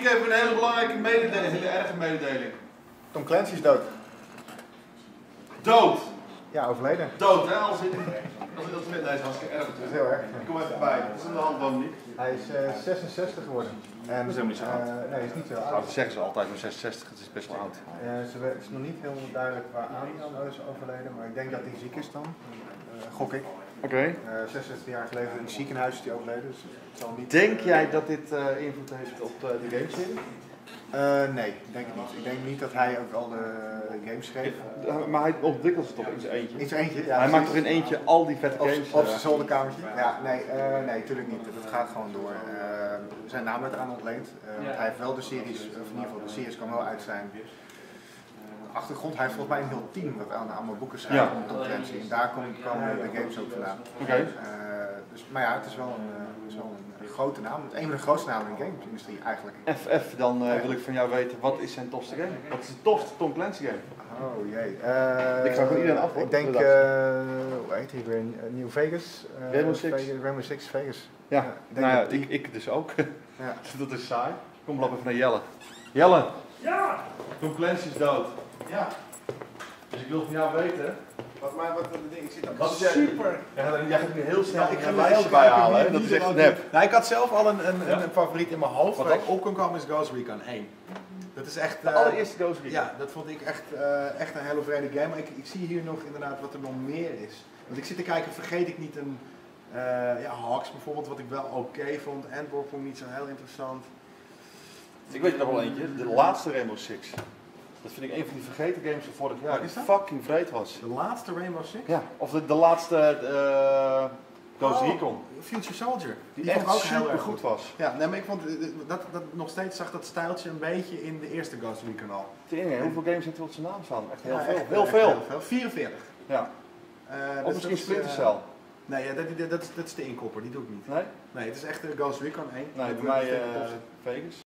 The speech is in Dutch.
Ziek even een hele belangrijke mededeling, een hele erge mededeling. Tom Clancy is dood. Dood! Ja, overleden. Dood, hè? Als met deze hartstikke erg. Dat is heel erg. Ik kom even bij. Dat is aan de hand van niet. Hij is 66 geworden. En, dat is helemaal niet zo oud. Nee, hij is niet zo oud. Dat zeggen ze altijd, maar 66, het is best wel oud. Het is nog niet helemaal duidelijk waaraan hij dan is overleden, maar ik denk dat hij ziek is dan. Gok ik. Oké. 66 jaar geleden in het ziekenhuis is hij overleden, dus het zal niet... Denk jij dat dit invloed heeft op de gameserie? Nee, denk ik niet. Ik denk niet dat hij ook al de games schreef. Maar hij ontwikkelt ze toch in zijn eentje? In zijn eentje, ja. Hij maakt toch in eentje al die vette games? Op zijn zolderkamertje? Ja, nee, natuurlijk niet. Dat gaat gewoon door. Zijn naam werd eraan ontleend. Want hij heeft wel de series, of in ieder geval de series kwam wel uit zijn achtergrond. Hij heeft volgens mij een heel team dat aan allemaal boeken schrijft om Tom Clancy. En daar komen de games ook vandaan. Oké. Maar ja, het is wel een grote naam. Een van de grootste namen in de game-industrie eigenlijk. FF, dan wil ik van jou weten, wat is zijn tofste game? Wat is de tofste Tom Clancy game? Oh jee. Ik ga gewoon iedereen af, hoor. Ik denk, hoe heet hij weer? New Vegas? Rainbow Six Vegas. Ja, ik dus ook. Ja. Dat is saai. Kom, loop even naar Jelle. Jelle! Ja! Tom Clancy is dood. Ja. Dus ik wil van jou weten. Wat de ding, ik zit ook Wat is super. Jij gaat nu heel snel ik ga een heel lijstje bijhalen, hè? Dat is echt nep. Nou, ik had zelf al een favoriet in mijn hoofd. Wat Wat dan? ik op kon komen is Ghost Recon 1. Dat is echt... De allereerste Ghost Recon. Ja, dat vond ik echt een hele vrede game. Maar ik zie hier nog inderdaad wat er nog meer is. Want ik zit te kijken, vergeet ik niet een... Hawks bijvoorbeeld, wat ik wel oké vond. Antwerp vond ik niet zo heel interessant. Ik weet er nog wel eentje. De laatste Rainbow Six. Dat vind ik een van die vergeten games van vorig jaar. Die fucking vreed was. De laatste Rainbow Six? Ja, of de laatste Ghost Recon. Future Soldier. Die echt vond ik ook super heel erg goed was. Ja, nee, maar ik vond dat nog steeds zag dat stijltje een beetje in de eerste Ghost Recon al. Hoeveel games heeft er op zijn naam staan? Echt heel veel. Echt, Heel veel. 44. Ja. Of Dus misschien Splinter Cell. Nee, dat is de inkopper, die doe ik niet. Nee? Nee, het is echt Ghost Recon 1. Nee, bij mij Vegas.